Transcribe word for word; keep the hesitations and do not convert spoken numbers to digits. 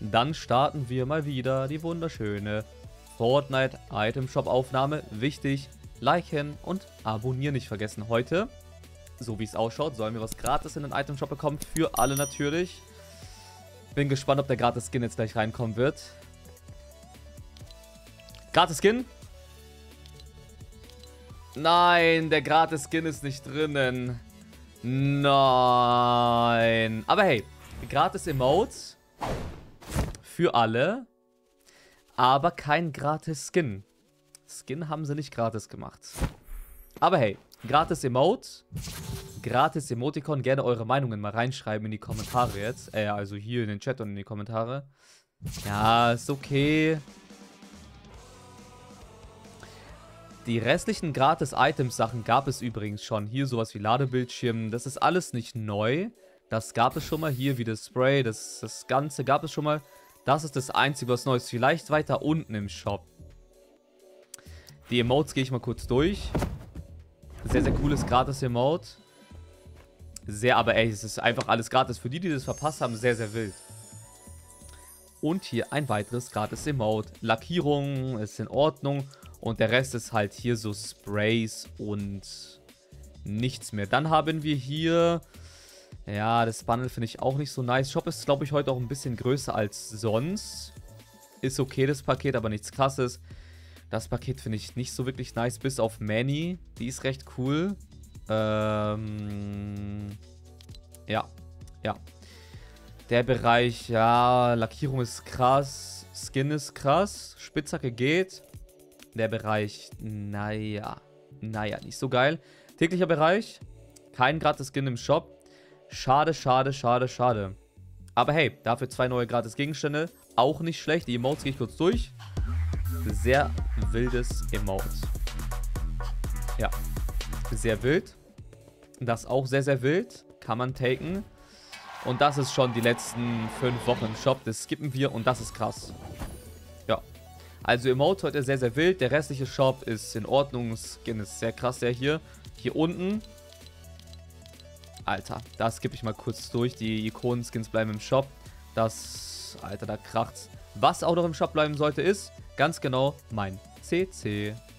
Dann starten wir mal wieder die wunderschöne Fortnite Item Shop Aufnahme. Wichtig, liken und abonnieren nicht vergessen. Heute, so wie es ausschaut, sollen wir was gratis in den Item Shop bekommen. Für alle natürlich. Bin gespannt, ob der gratis Skin jetzt gleich reinkommen wird. Gratis Skin? Nein, der gratis Skin ist nicht drinnen. Nein. Aber hey, gratis Emotes für alle, aber kein gratis Skin. Skin haben sie nicht gratis gemacht. Aber hey, gratis Emote, gratis Emoticon. Gerne eure Meinungen mal reinschreiben in die Kommentare jetzt. Äh, also hier in den Chat und in die Kommentare. Ja, ist okay. Die restlichen Gratis-Items-Sachen gab es übrigens schon. Hier sowas wie Ladebildschirm. Das ist alles nicht neu. Das gab es schon mal. Hier wie das Spray. Das, das Ganze gab es schon mal. Das ist das Einzige, was neu ist. Vielleicht weiter unten im Shop. Die Emotes gehe ich mal kurz durch. Sehr, sehr cooles Gratis-Emote. Sehr, aber ey, es ist einfach alles gratis. Für die, die das verpasst haben, sehr, sehr wild. Und hier ein weiteres Gratis-Emote. Lackierung ist in Ordnung. Und der Rest ist halt hier so Sprays und nichts mehr. Dann haben wir hier, ja, das Bundle finde ich auch nicht so nice. Shop ist, glaube ich, heute auch ein bisschen größer als sonst. Ist okay, das Paket, aber nichts Krasses. Das Paket finde ich nicht so wirklich nice, bis auf Manny. Die ist recht cool. Ähm, ja, ja. Der Bereich, ja, Lackierung ist krass. Skin ist krass. Spitzhacke geht. Der Bereich, naja, naja, nicht so geil. Täglicher Bereich, kein gratis Skin im Shop. Schade, schade, schade, schade. Aber hey, dafür zwei neue gratis Gegenstände. Auch nicht schlecht. Die Emotes gehe ich kurz durch. Sehr wildes Emote. Ja, sehr wild. Das auch sehr, sehr wild. Kann man taken. Und das ist schon die letzten fünf Wochen im Shop. Das skippen wir und das ist krass. Ja. Also Emote heute sehr, sehr wild. Der restliche Shop ist in Ordnung. Skin ist sehr krass, der hier. Hier unten. Alter, da skippe ich mal kurz durch. Die Ikonen-Skins bleiben im Shop. Das, Alter, da kracht's. Was auch noch im Shop bleiben sollte, ist ganz genau mein C C.